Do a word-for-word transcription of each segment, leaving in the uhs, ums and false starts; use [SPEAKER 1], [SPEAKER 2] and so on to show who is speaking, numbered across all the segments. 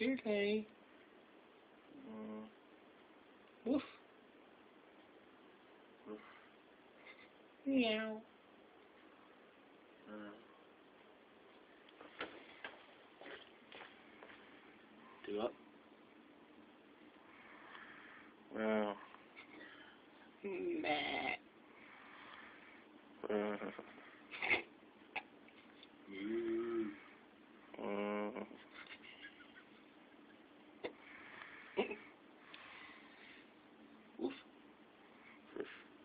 [SPEAKER 1] Julie. Mm. Woof. Woof. Meow. Mm. Do what? Meow. Meh. Mm. Mm. Woof. Woof.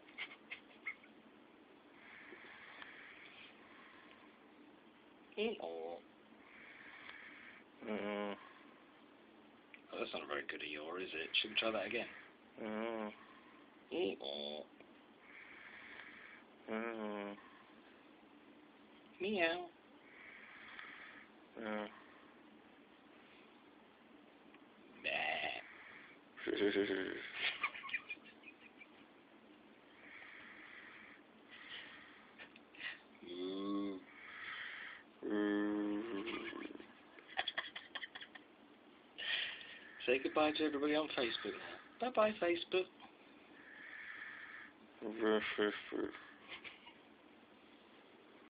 [SPEAKER 1] Oh. Mm. Oh, that's not very good of yours, is it? Should we try that again? Mm. Oh. Mm. Meow. Mm. Ooh. Ooh. Say goodbye to everybody on Facebook now. Bye bye, Facebook.